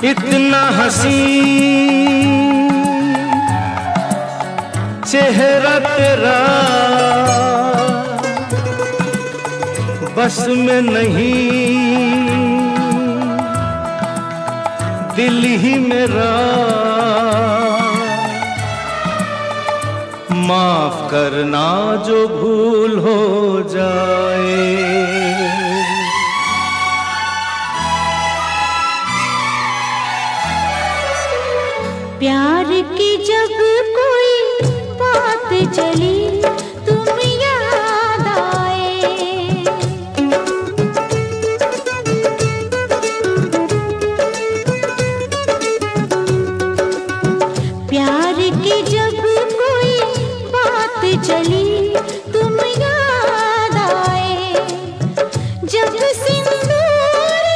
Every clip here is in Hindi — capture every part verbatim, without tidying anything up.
इतना हसी चेहरा तेरा बस में नहीं, दिल ही मेरा माफ करना जो भूल हो जाए। प्यार की जब कोई बात चली तुम याद आए, प्यार की जब कोई बात चली तुम याद आए। जब सिंदूरी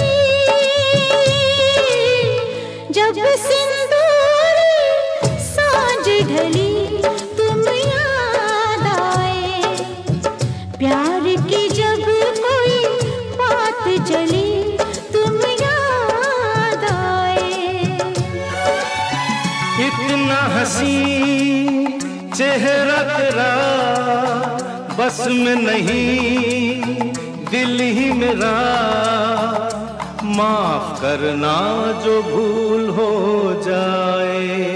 जब सिंदूरी सांझ ढली तुम याद आए। प्यार की जब कोई बात चली तुम याद आए। इतना हसी चेहरा तेरा बस में नहीं, दिल ही मेरा माफ करना जो भूल हो जाए।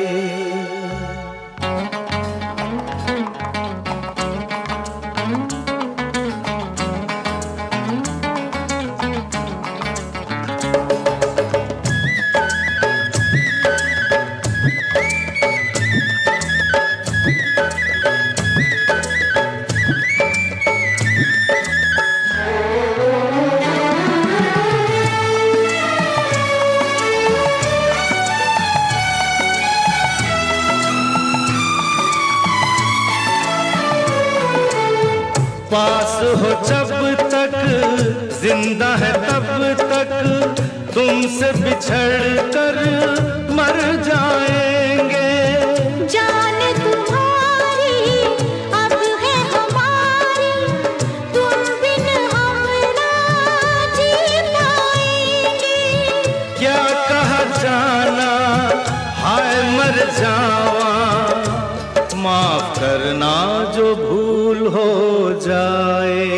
पास हो जब तक जिंदा है तब तक, तुमसे बिछड़ कर मर जाएंगे। जान तुम्हारी अब है हमारी, तुम बिन हम ना जी पाएंगे। क्या कहा जाना हाय मर जावा, माफ करना जो भूल हो जाए।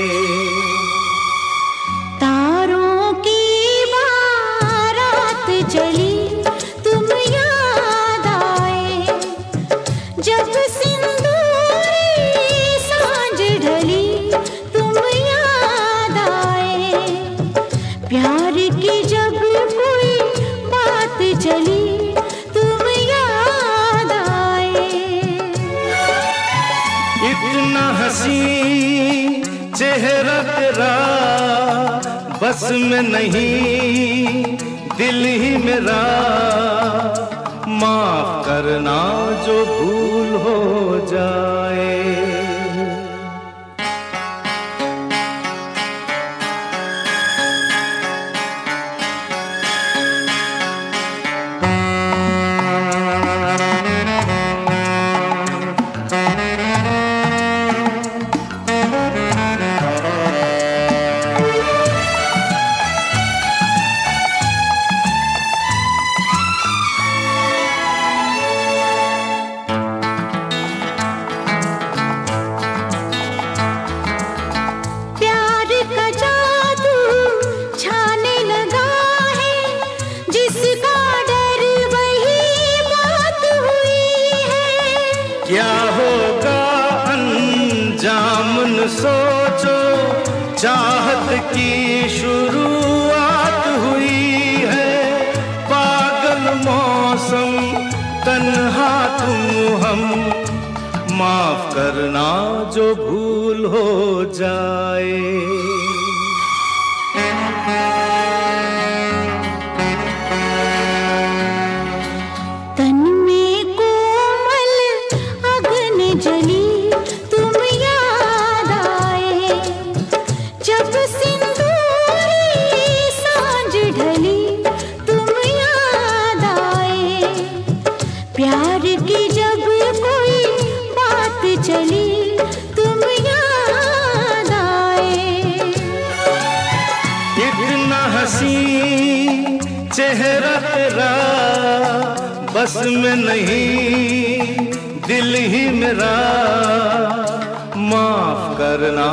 तारों की बारात चली तुम याद आए। जब सिंदूरी सांझ ढली तुम याद आए। प्यार की जब कोई बात चली तुम याद आए। इतना हसी चेहरा तेरा बस में नहीं, दिल ही मेरा माफ करना जो भूल हो जाए। क्या होगा अंजाम न सोचो, चाहत की शुरुआत हुई है। पागल मौसम तन्हा तुम हम, माफ करना जो भूल हो जाए। जली तुम याद आए। जब सिंदूरी सांझ ढली तुम याद आए। प्यार की जब कोई बात चली तुम याद आए। इतना हसी चेहरा तेरा बस में नहीं, दिल ही मेरा माफ करना।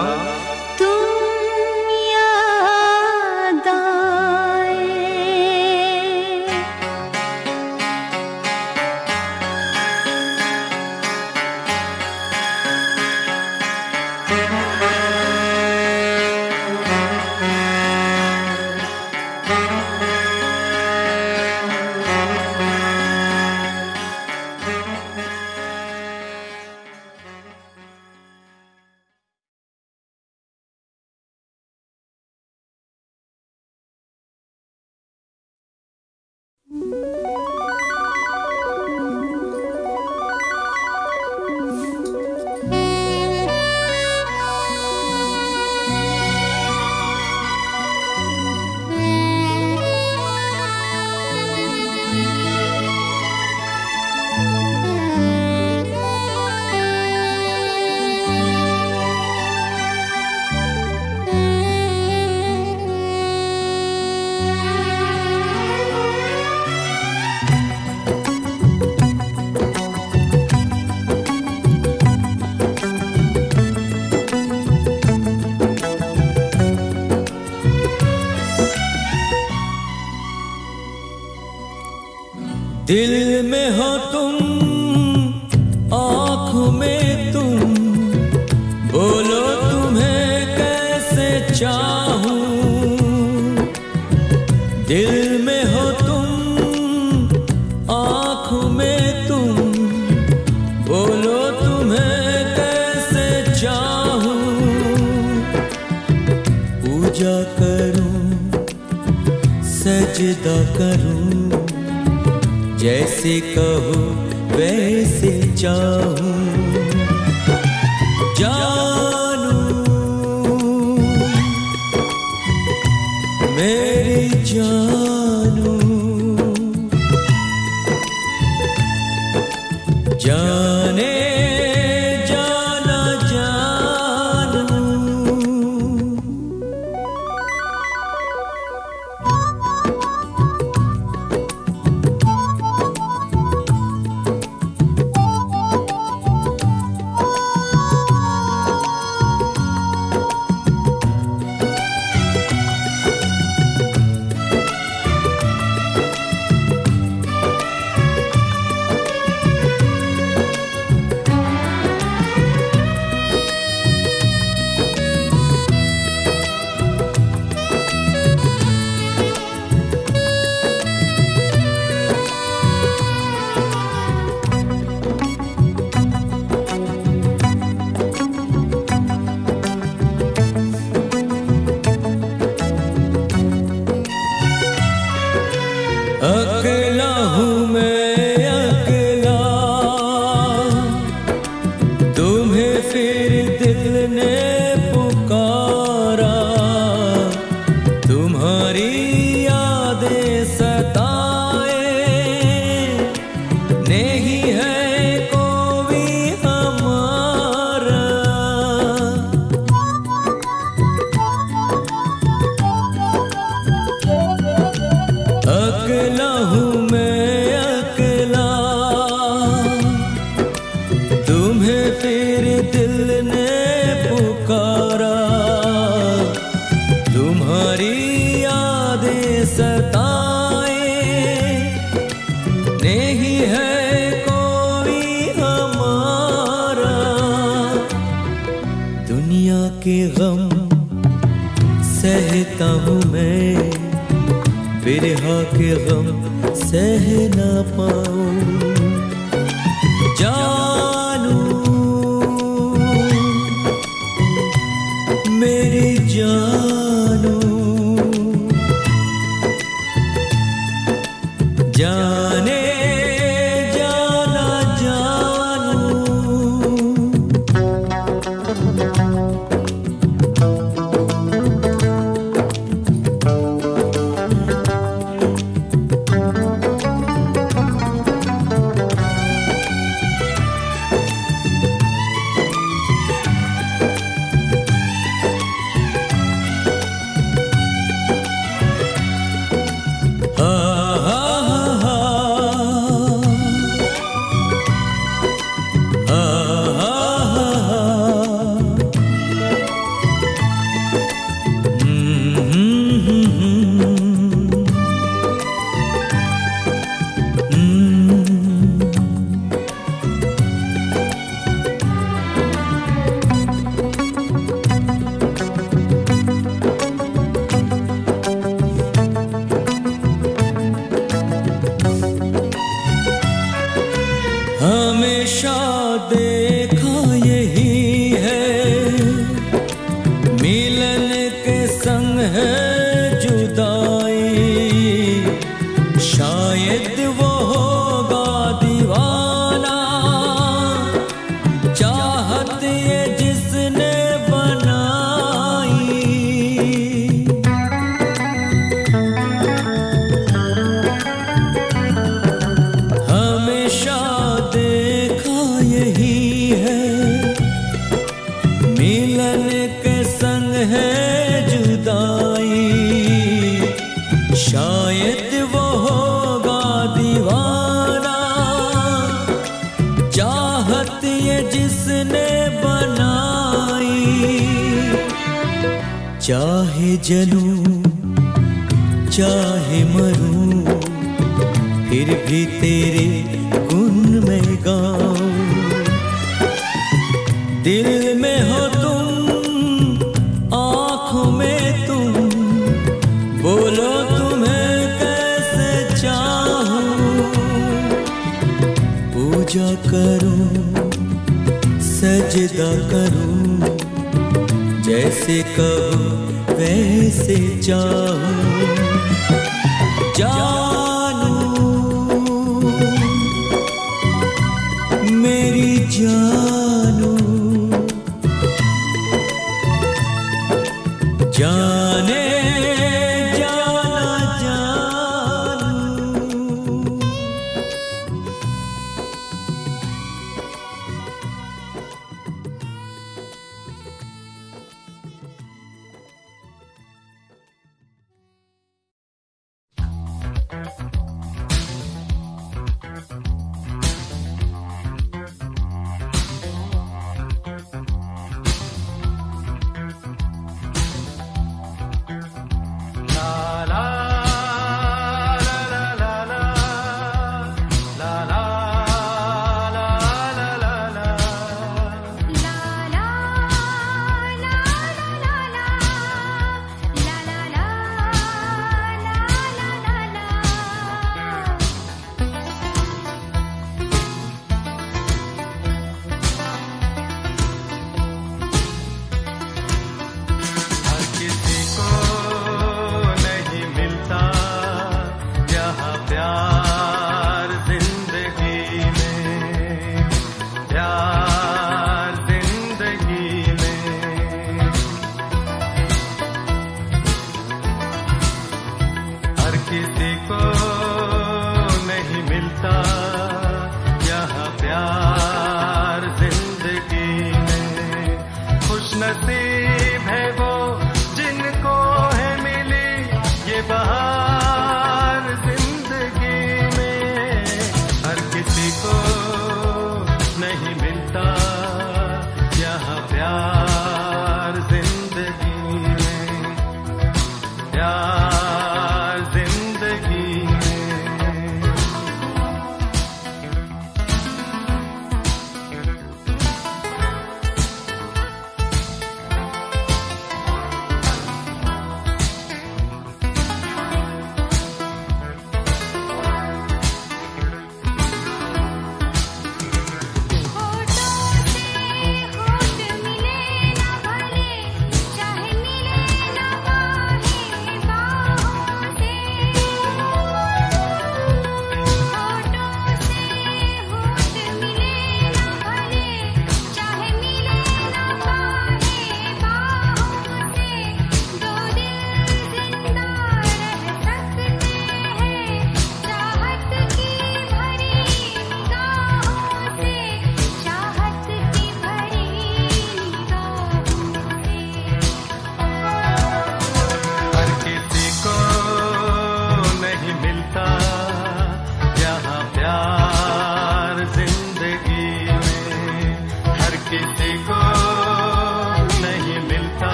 दिल में हो तुम, आँखों में तुम, बोलो तुम्हें कैसे चाहूं। दिल में हो तुम, आँखों में तुम, बोलो तुम्हें कैसे चाहूं। पूजा करूं, सजदा करूं, जैसे कहो वैसे चाहूं। जानू मेरी जानू, जाने जाना जानू। अकेला हूँ मैं अकेला, तुम्हें फिर दिल ने पुकारा। तुम्हारी यादें सताए, नहीं है कोई हमारा। अकेला हूँ मैं अकेला, तुम्हें फिर दिल ने पुकारा। तुम्हारी यादें सताए, नहीं है कोई हमारा। दुनिया के गम सहता हूँ मैं, बिरहा के गम सह ना पाऊं। जानू मेरी जानू, जाने जाना जानू। चाहे जलूं चाहे मरूं, फिर भी तेरे गुण में गाऊं। दिल में हो तुम, आँखों में तुम, बोलो तुम्हें कैसे चाहूं। पूजा करूं सजदा करूं, जैसे कहो वैसे चाहूं। जानू मेरी जानू, जाने जाना जानू।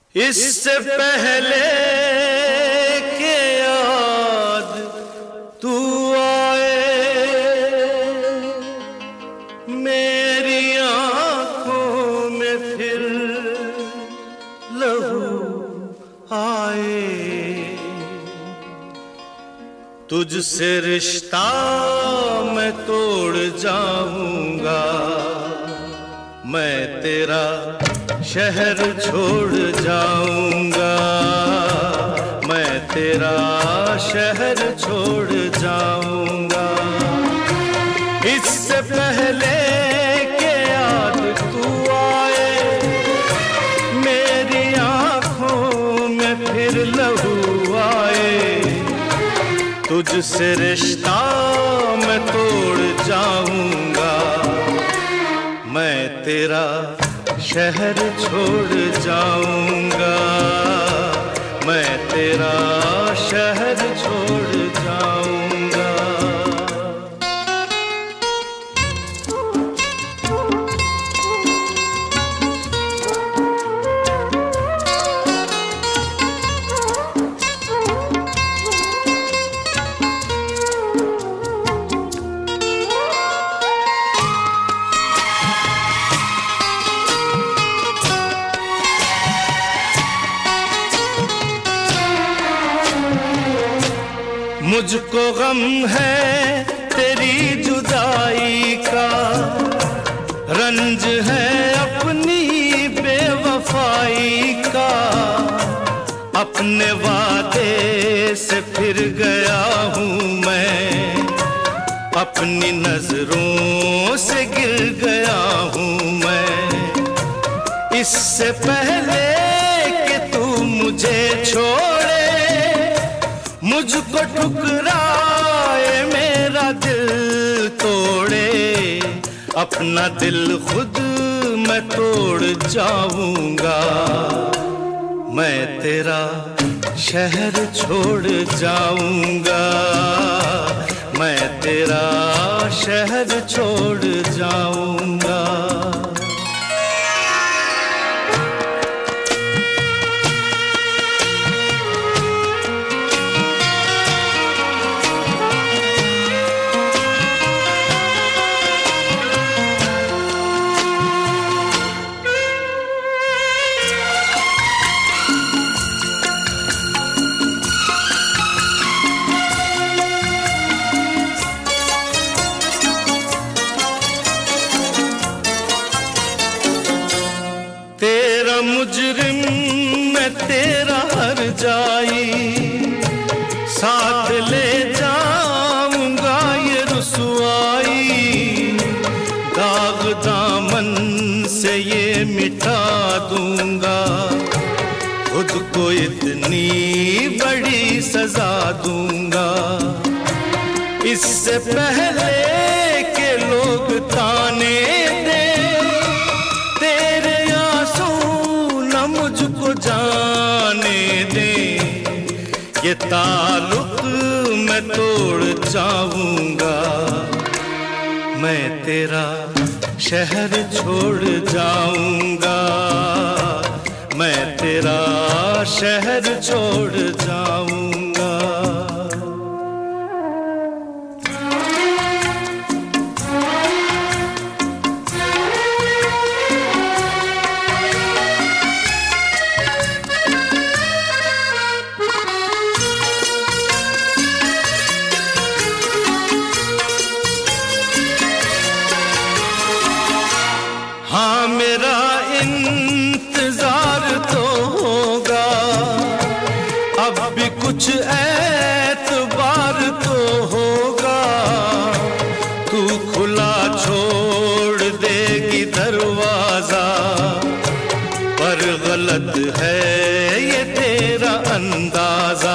इससे पहले के याद तू आए, मेरी आंखों में फिर लहू आए। तुझसे रिश्ता मैं तोड़ जाऊंगा, मैं तेरा शहर छोड़ जाऊंगा, मैं तेरा शहर छोड़ जाऊंगा। इससे पहले के याद तू आए, मेरी आंखों में फिर लहू आए। तुझसे रिश्ता मैं तोड़ जाऊंगा, मैं तेरा शहर छोड़ जाऊंगा, मैं तेरा शहर छोड़ जाऊंगा। मुझको गम है तेरी जुदाई का, रंज है अपनी बेवफाई का। अपने वादे से फिर गया हूँ मैं, अपनी नजरों से गिर गया हूँ मैं। इससे पहले कि तू मुझे छोड़े, मुझको ठुकराए, मेरा दिल तोड़े। अपना दिल खुद मैं तोड़ जाऊंगा, मैं तेरा शहर छोड़ जाऊंगा, मैं तेरा शहर छोड़ जाऊंगा। तेरा मुजरिम मैं तेरा हर जाई, साथ ले जाऊंगा ये रुसवाई। दाग दामन से ये मिटा दूंगा, खुद को इतनी बड़ी सजा दूंगा। इससे पहले के लोग ताने दे, मुझको जाने दे। ये ताल्लुक मैं तोड़ जाऊंगा, मैं तेरा शहर छोड़ जाऊंगा, मैं तेरा शहर छोड़ जाऊंगा। हाँ मेरा इंतजार तो होगा, अब भी कुछ एतबार तो होगा। तू खुला छोड़ देगी दरवाजा, पर गलत है ये तेरा अंदाजा।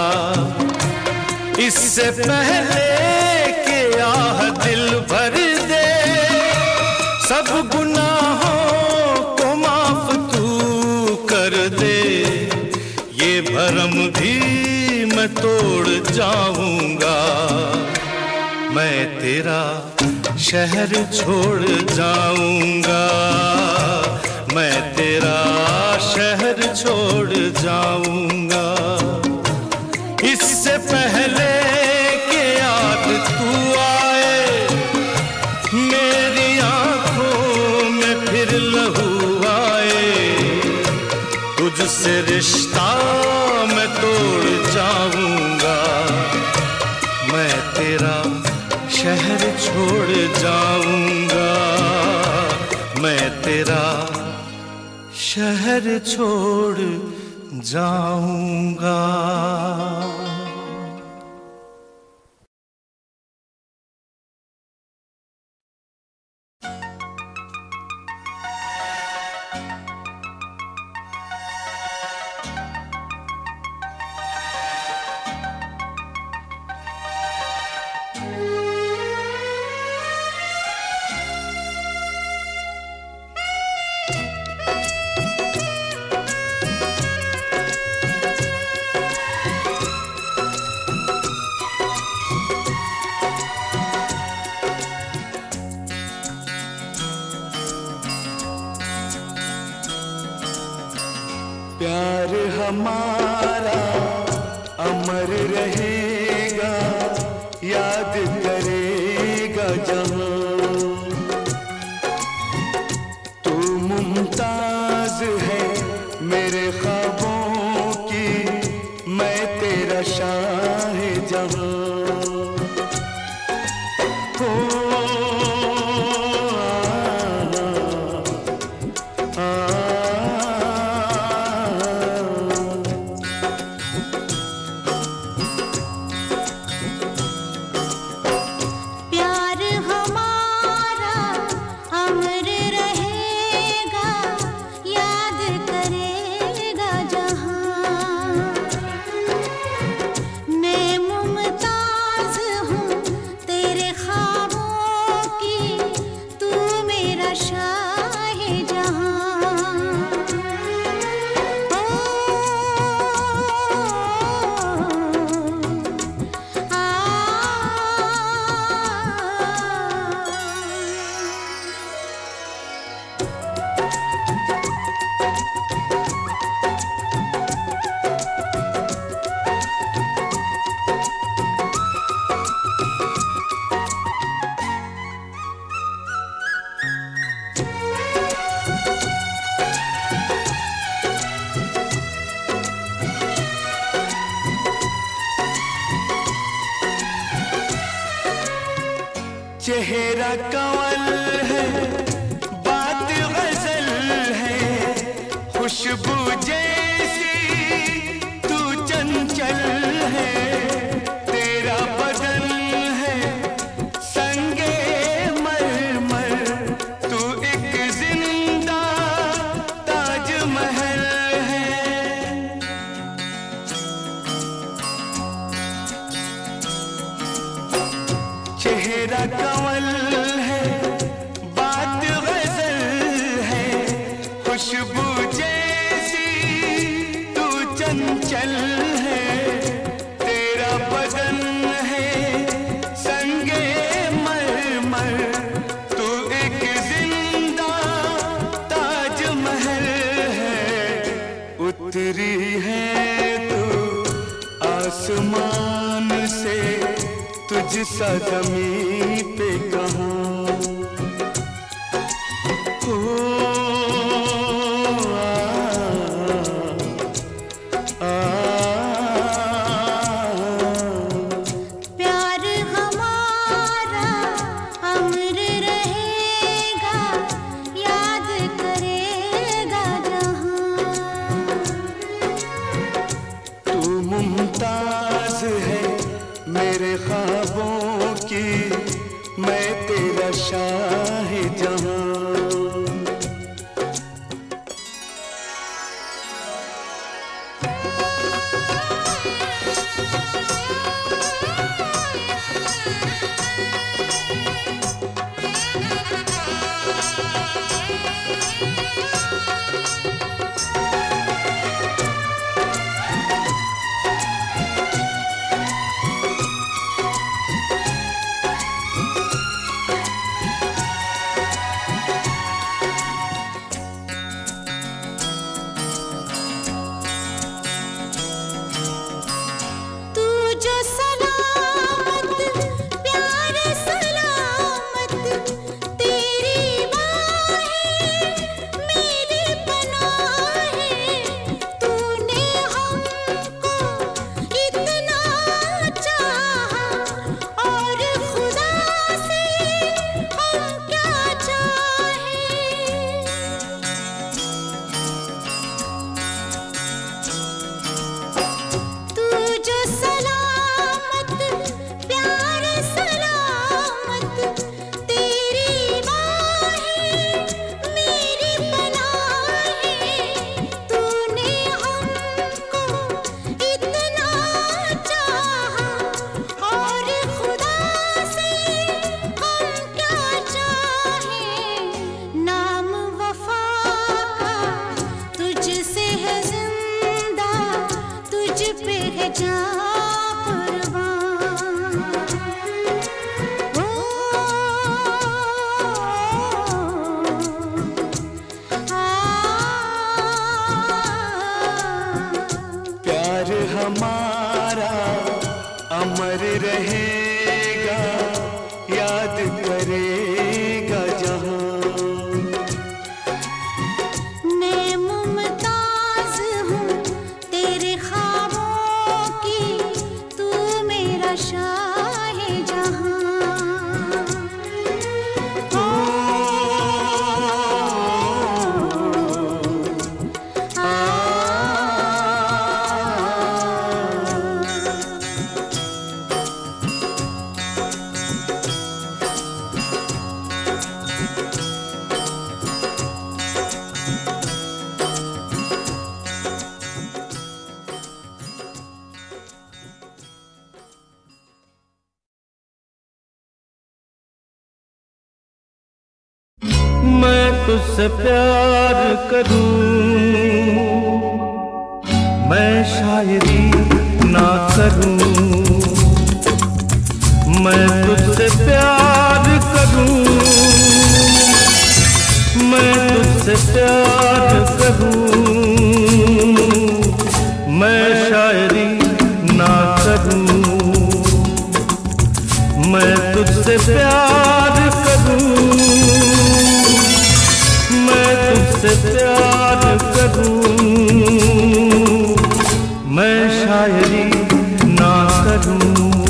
इससे पहले कि आह दिल भर दे, सब गुनाहों को माफ तू कर दे। ये भरम भी मैं तोड़ जाऊंगा, मैं तेरा शहर छोड़ जाऊंगा, मैं तेरा शहर छोड़ जाऊंगा। इससे पहले कि याद तू आए मेरी आंखों में फिर लहू आए, तुझसे रिश्ता मैं तोड़ जाऊंगा। मैं तेरा शहर छोड़ जाऊंगा, मैं तेरा शहर छोड़ जाऊंगा। प्यार हमारा अमर रहेगा, याद करेगा जहां। तू मुमताज है मेरे ख्वाबों की, मैं तेरा शाह जहां। हो चेहरा कंवल है, बात गजल है, खुशबू जैसी तू चंचल है। तेरा बदन है संगे मरमर, तू एक जिंदा ताजमहल है। चेहरा कंवल है, बात गजल है, खुशबू जैसी तू चंचल है। तेरा बदन है संगे मरमर, तू एक जिंदा ताजमहल है। उतरी है तू आसमान से, तुझसा ज़मीं पे कहाँ। ओ आ, आ, प्यार हमारा अमर रहेगा, याद करेगा जहां। तू मुमताज है मेरे ख्वाबों की, मैं तेरा शाह जहां। रह जा कुर्बान। ओ, आ, प्यार हमारा अमर रहेगा, याद करेगा जहां। मैं मुमताज हूँ तेरे ख्वाबों की, तू मेरा शाहे जहां। ओ, आ, मैं तुझसे प्यार करूं, मैं शायरी ना करूं। मैं तुझसे प्यार करूं, मैं तुझसे प्यार करूं। मैं शायरी ना करूं, मैं तुझसे प्यार करूं। मैं तुझसे प्यार करूं, मैं शायरी ना करूं।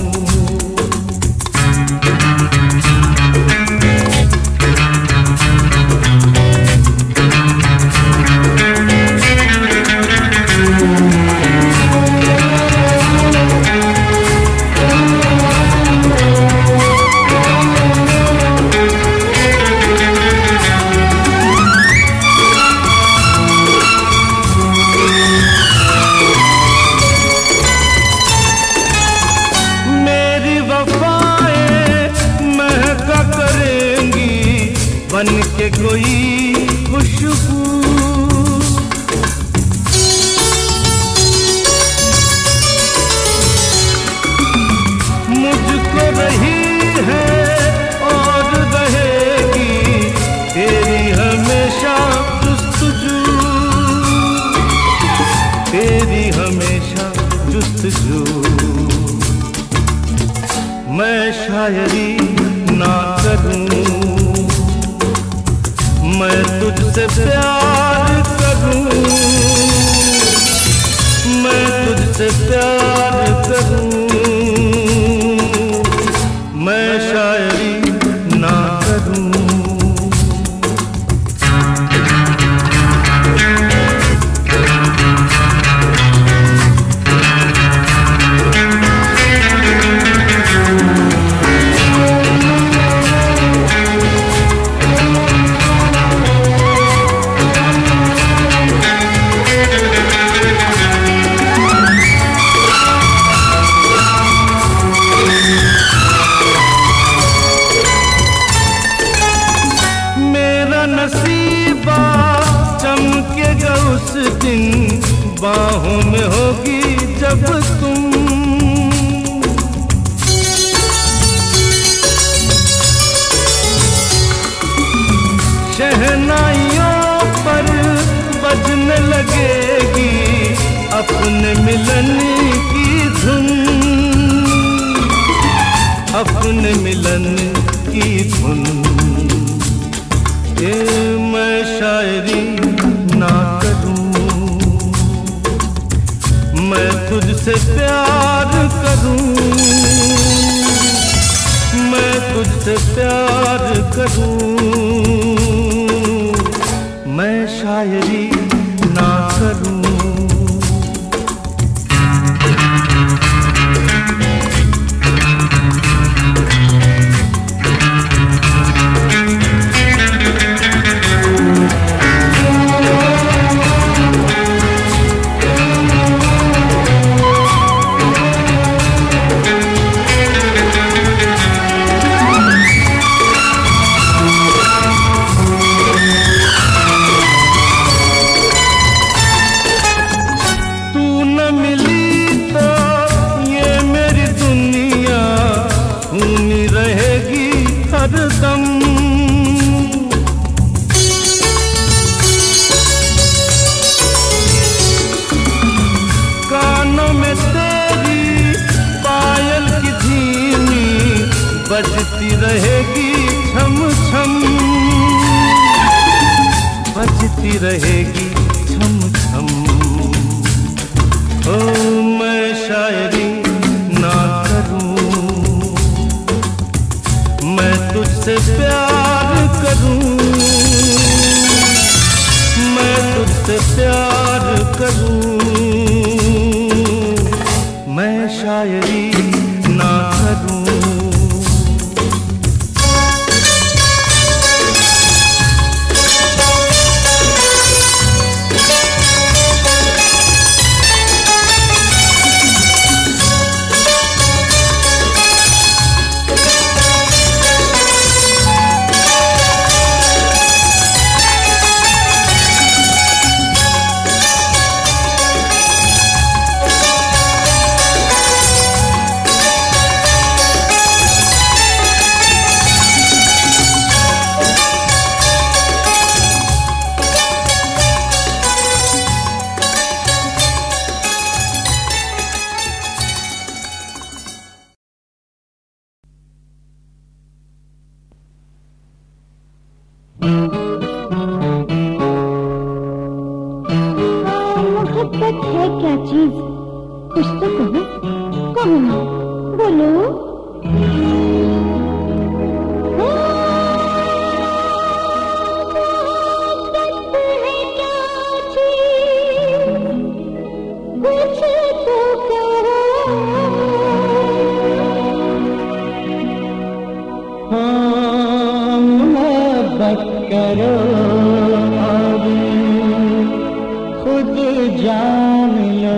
बन के कोई खुशबू मुझको रही है और रहेगी, तेरी हमेशा जुस्तजू, तेरी हमेशा जुस्तजू। मैं शायरी ना करूं, मैं तुझसे प्यार करूं। मैं तुझसे प्यार करूं, मैं शायरी ना करूं। नसीबा चमकेगा उस दिन, बाहों में होगी जब तुम। शहनाइयों पर बजने लगेगी अपने मिलन की धुन, अपने मिलन की धुन। ये मैं शायरी ना करूं, मैं तुझसे प्यार करूं। मैं तुझसे प्यार करूं, मैं शायरी ना करूं। तू न मिली तो बजती रहेगी छम छम, बजती रहेगी छम छम। ओ मैं शायरी ना करूं, मैं तुझसे प्यार करूं, मैं तुझसे प्यार करूं, मैं शायरी ना करूं। मोहब्बत है क्या चीज, कुछ तो कहो, कहो ना, बोलो। करो और खुद जान लो।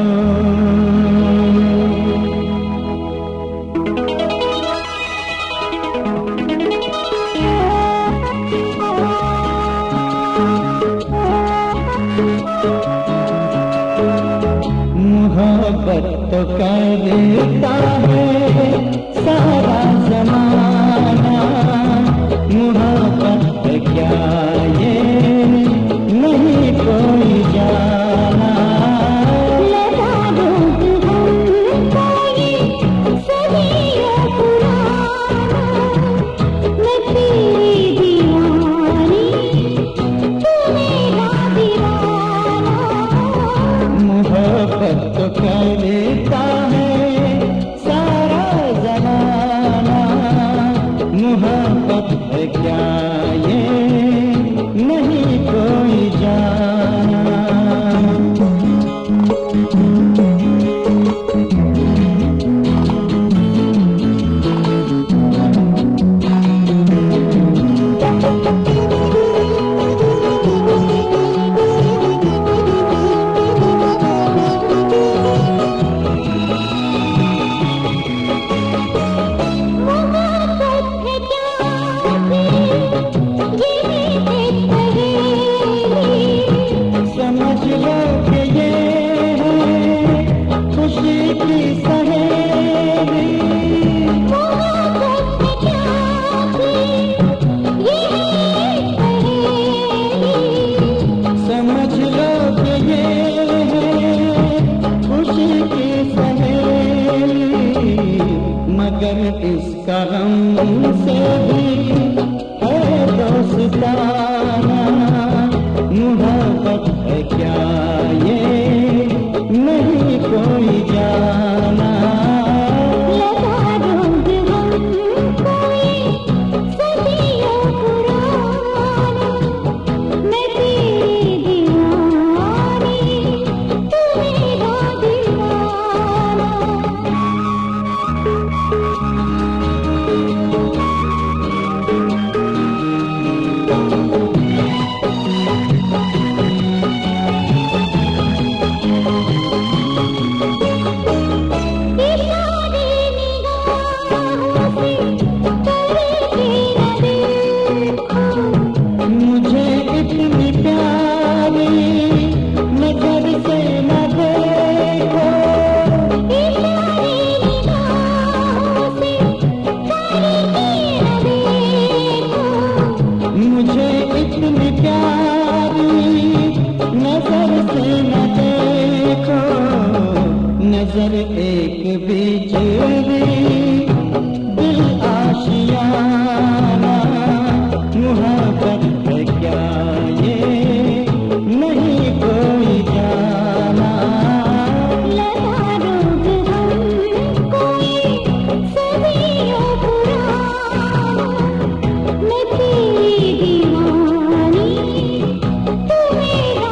मोहब्बत तो करता है सारा जमाना, मोहब्बत क्या ये नहीं कोई जाना। लगा दूँ हमको ये सदियों पुराना, मैं तेरी दीवानी, तू मेरा दीवाना। मोहब्बत तो करता है सारा जमाना, मोहब्बत है क्या ये नहीं कोई जाना। मगर इसका गम से भी है दोस्ताना, मोहब्बत है क्या ये नहीं कोई जाना। लगा दूँ हमको ये सदियों पुराना, मैं तेरी दीवानी, तू मेरा दीवाना। मुझे इतनी प्यारी नजर से न देखो, मुझे इतनी प्यारी नजर से न देखो। नजर एक बिजली दिल आशिया जमाना, मोहब्बत है क्या ये नहीं कोई जाना। लगा रोग हम कोई सदियों पुराना, मैं तेरी दीवानी तू मेरा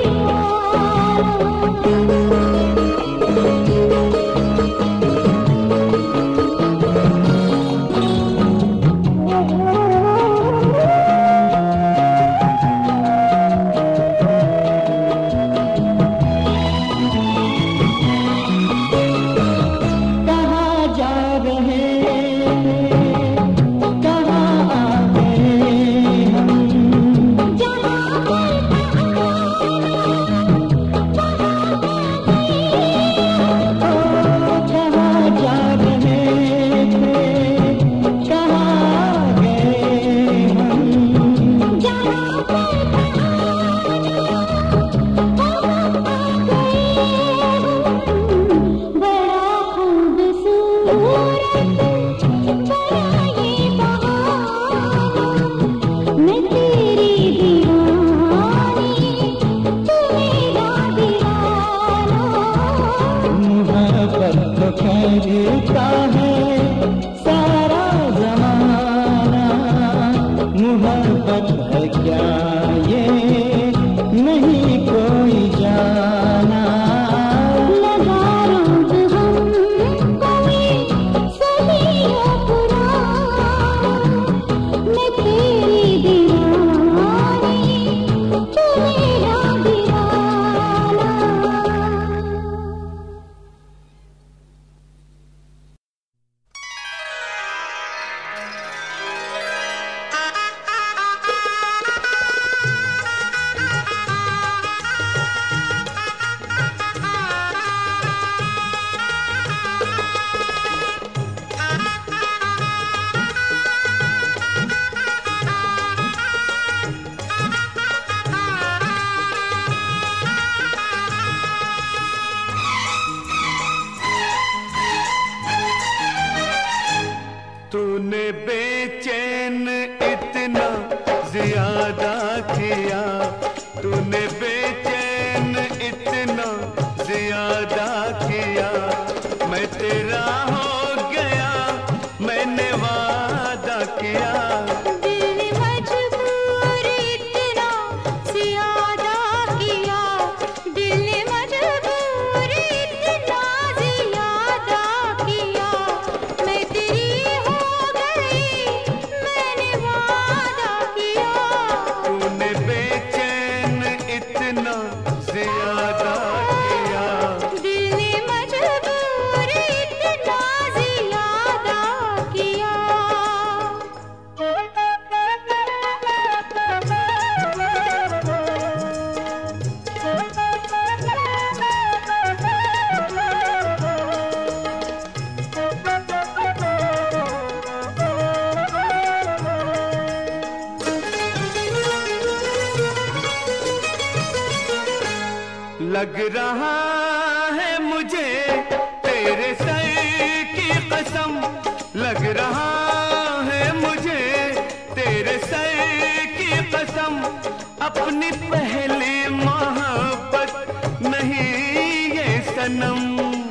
कहता है सारा जमाना, मोहब्बत है क्या ये नहीं कोई जाना। लगा रोग हम कोई सदियों पुराना, मैं तेरी दीवानी तू मेरा दीवाना। तूने बेचैन इतना ज्यादा किया, तूने बेचैन इतना ज्यादा किया, मैं तेरा हो गया मैंने वादा किया। दिल मजबूर इतना ज्यादा किया, दिल मजबूर इतना ज्यादा किया, मैं तेरी हो गई मैंने वादा किया। तूने बेचैन इतना ज्यादा किया, दिल मजबूर इतना ज्यादा किया। लग रहा है मुझे तेरे सर की कसम, लग रहा है मुझे तेरे सर की कसम, अपनी पहली मोहब्बत नहीं ये सनम।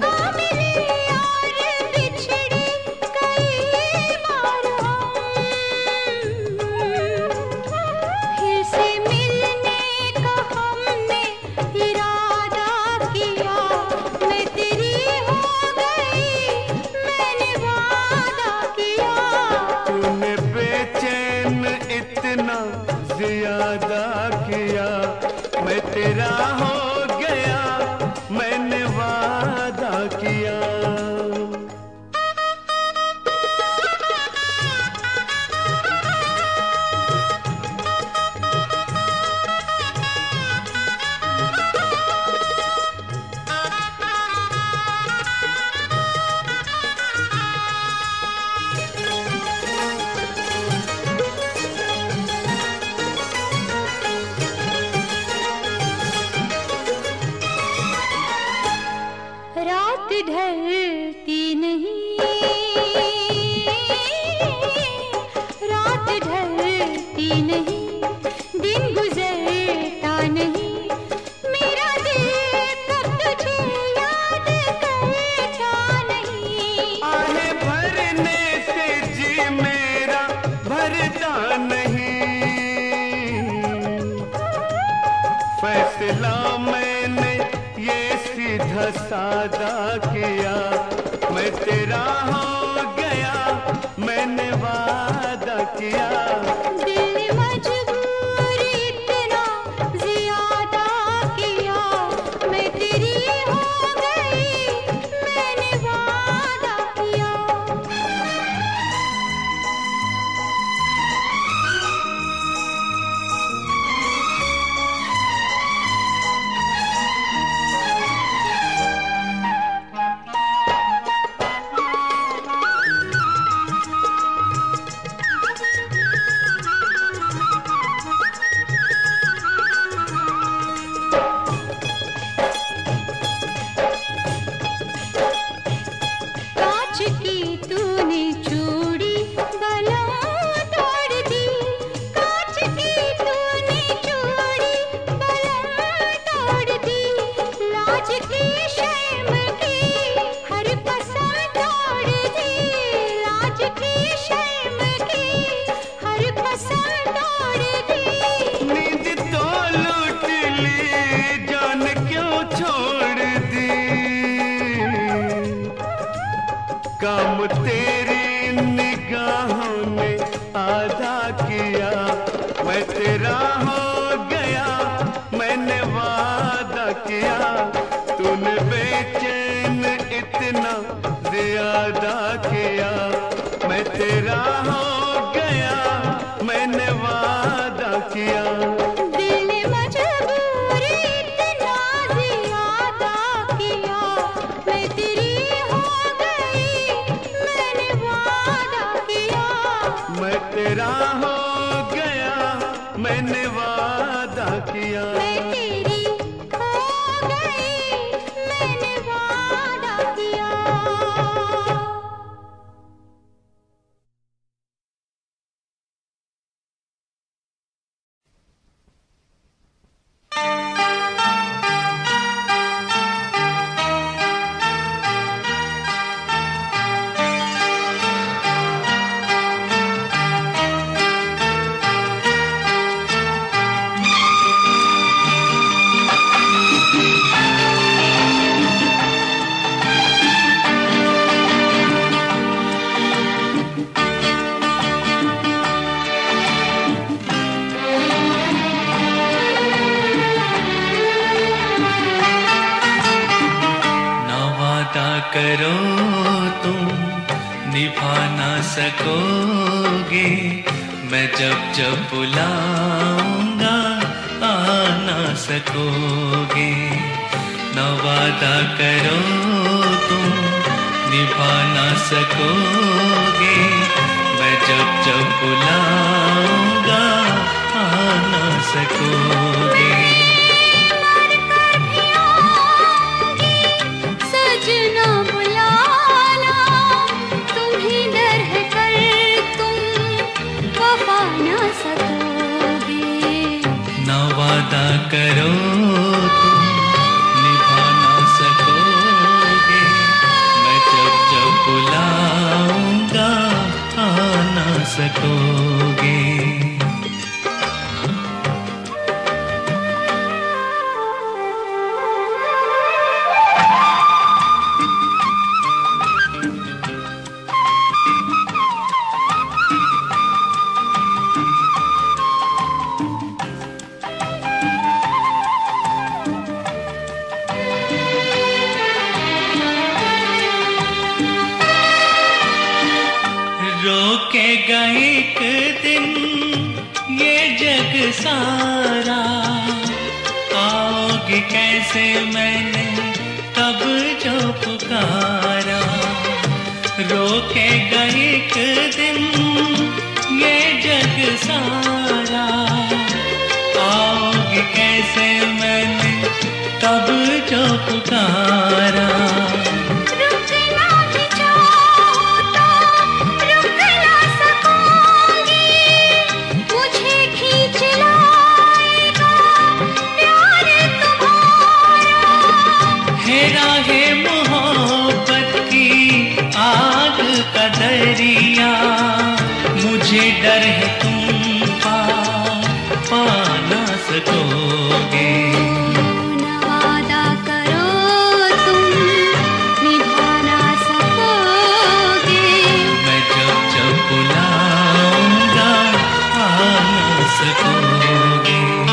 इतना ज्यादा किया, मैं तेरा हो गया मैंने वादा किया। रात ढलती नहीं, सादा किया, मैं तेरा हो गया, मैंने वादा किया। दिल ने मजबूर इतना ज्यादा किया, मैं तेरी हो गई, मैंने वादा किया। काम तेरी निगाहों ने आधा किया, मैं तेरा हो गया, मैंने वादा किया। तूने बेचैन इतना ज्यादा किया, मैं तेरा हो गया, मैंने वादा किया। तेरा हो गया, मैंने वादा किया। मैं तेरी हो गई, मैंने वादा किया। करो तुम निभा ना सकोगे, मैं जब जब बुलाऊंगा आ ना सकोगे। न वादा करो तुम निभा ना सकोगे, मैं जब जब बुलाऊंगा आ ना सकोगे। वादा करो तुम निभा ना सकोगे, मैं जब जब बुलाऊंगा आ ना सकोगे। रोकेगा एक दिन ये जग सारा, आओगे कैसे मैंने तब जो पुकारा। रोकेगा एक दिन ये जग सारा, आओगे कैसे मैंने तब जो पुकारा। मुझे दरिया, मुझे डर है तुम पा पा ना सकोगे। वादा करो तुम निभा ना सकोगे। मैं जब जब बुलाऊंगा आ ना सकोगे।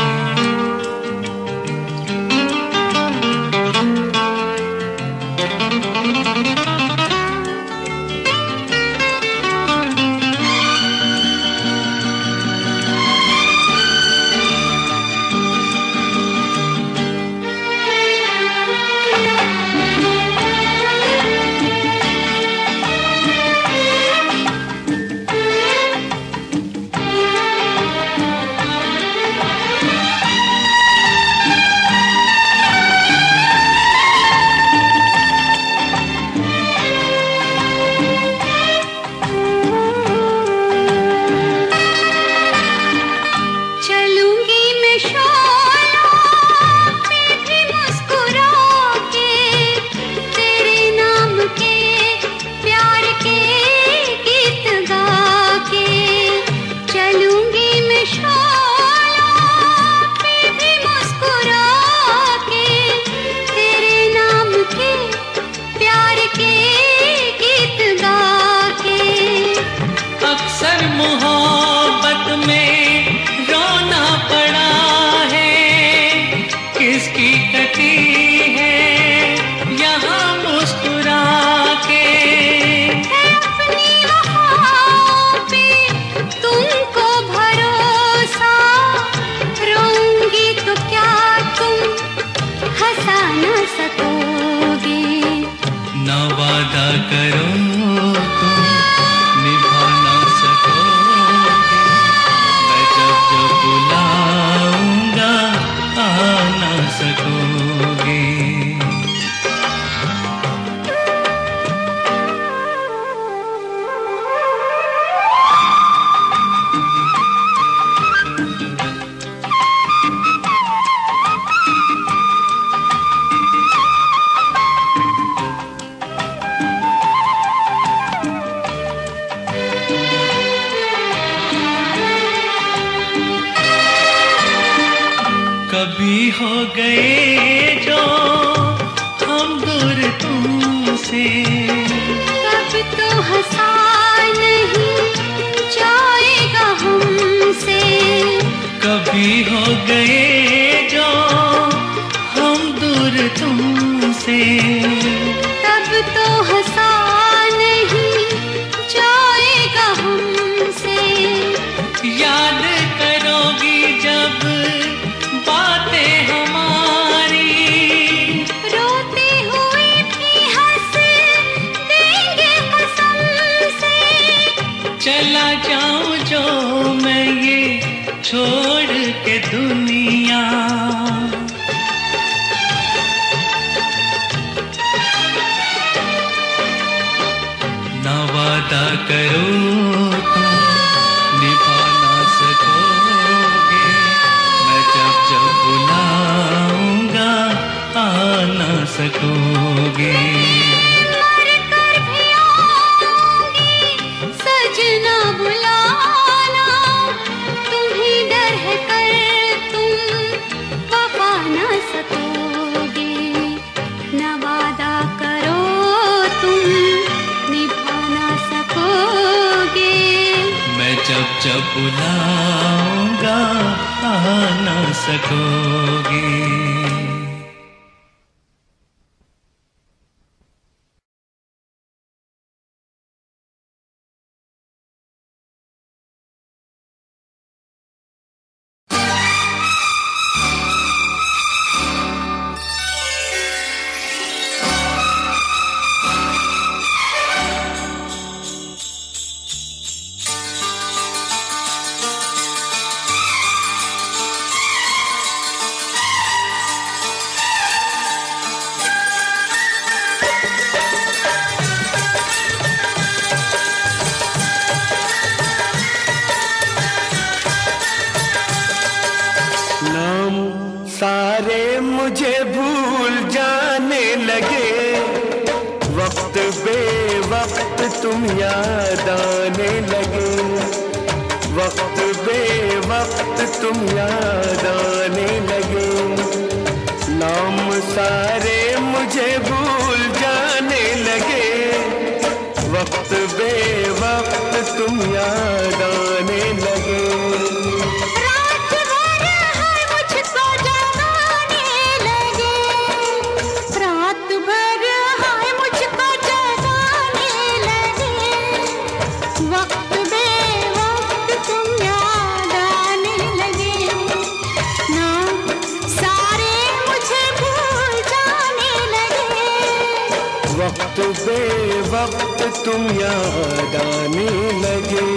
कभी हो गए जो हम दूर तुमसे, कब तो हंसा नहीं जाएगा हमसे। कभी हो गए जो हम दूर तुमसे, तब तो हंसा नहीं जाएगा हमसे। याद करोगी जब बातें हमारी, रोते हुए भी हंस देंगे कसम से। चला जाऊं जो मैं ये छोड़ के दुनिया, ना वादा करो तुम निभा ना सकोगे। मैं जब जब बुलाऊंगा आ ना सकोगे। मर कर भी आऊंगी सजना बुलाना, तुम्हीं डर है कर तुम वफा ना सकोगे। ना वादा करो तुम निभा ना सकोगे। मैं जब जब बुलाऊंगा आ ना सकोगे। तुम याद आने लगे, वक्त बे वक्त तुम याद आने लगे, नाम सारे मुझे भूल जाने लगे, वक्त बे वक्त तुम याद आने लगे। रात भर हर मुझको जगाने लगे, रात भर हर मुझको जगाने लगे, वक्त बे वक्त तुम याद आने लगे, नाम सारे मुझे भूल जाने लगे, वक्त बे वक्त तुम याद आने लगे।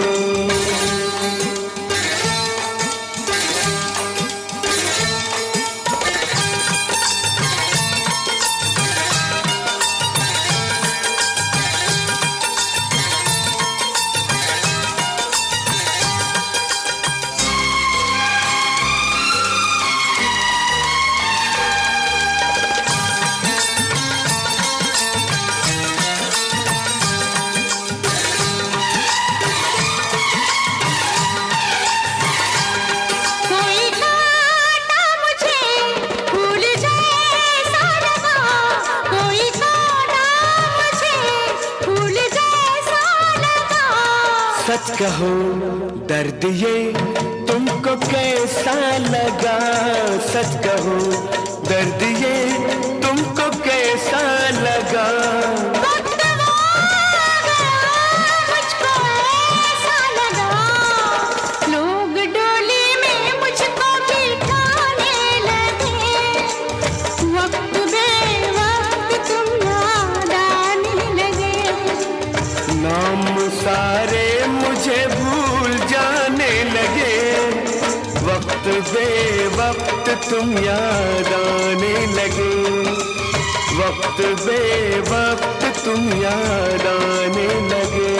कोई कांटा मुझे फूल जैसा लगा, कोई कांटा मुझे फूल जैसा लगा, सच कहो दर्द ये तुमको कैसा लगा, सच कहो दर्द ये तुमको कैसा लगा, वक्त वो गया मुझको ऐसा लगा, लोग डोली में मुझको बिठाने लगे, वक्त बे वक्त तुम याद आने लगे, नाम सारे मुझे भूल जाने लगे, वक्त बे वक्त तुम याद आने लगे, वक्त बे वक्त तुम याद आने लगे।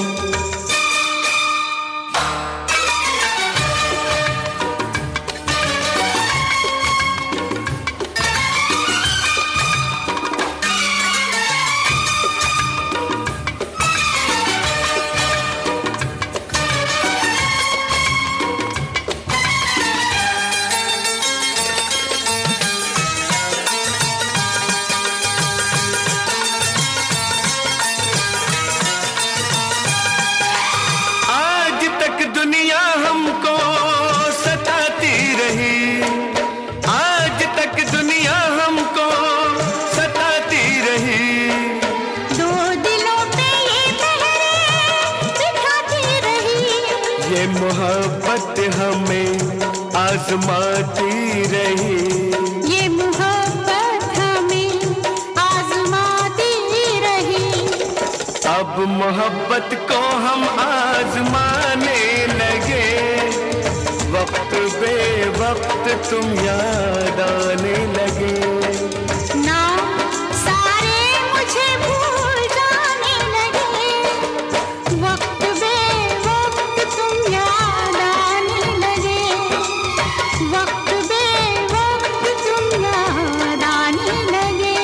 आज तक दुनिया हमको सताती रही, आज तक दुनिया हमको सताती रही, दो दिलों पे ये पहरे बिठाती रही, ये मोहब्बत हमें आजमाती रही, ये मोहब्बत हमें आजमाती रही, अब मोहब्बत को हम आजमाने लगे, वक्त बे वक्त तुम याद आने लगे, नाम सारे मुझे भूल जाने लगे, वक्त बे वक्त तुम याद आने लगे, वक्त बे वक्त तुम याद आने लगे।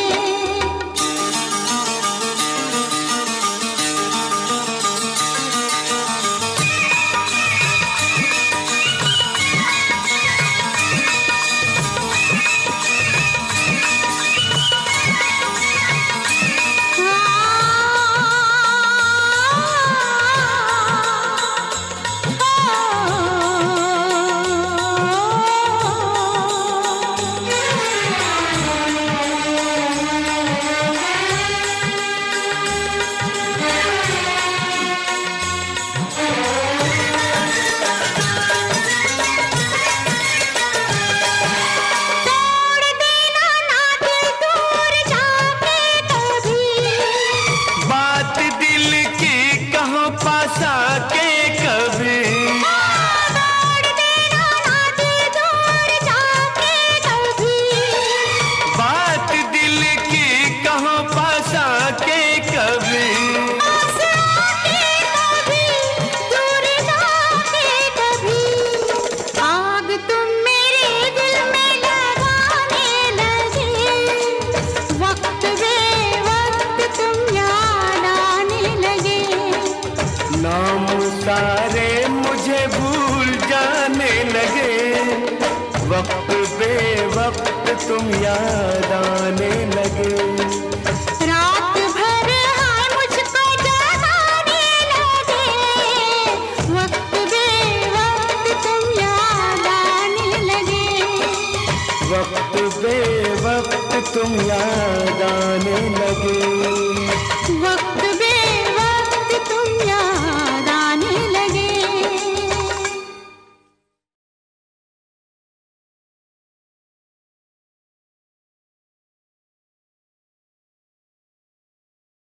तुम याद आने लगे। रात भर हाय मुझको जगाने लगे, वक्त बेवक्त तुम याद आने लगे। वक्त बेवक्त तुम याद आने लगे। वक्त